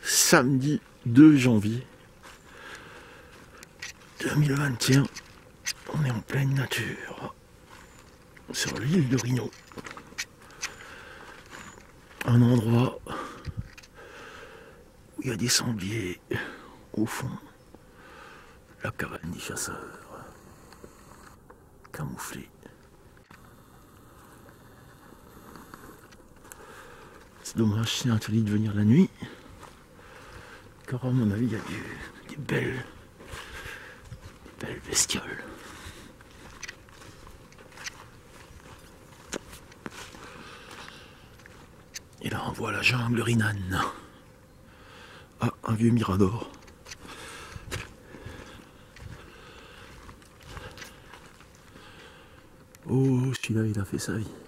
Samedi 2 janvier 2021, on est en pleine nature, sur l'île de Rhino. Un endroit où il y a des sangliers au fond, la cabane des chasseurs, camouflée. C'est dommage, c'est interdit de venir la nuit, car à mon avis il y a des belles bestioles. Et là on voit la jungle Rinan. Ah, un vieux mirador. Oh, celui-là il a fait sa vie.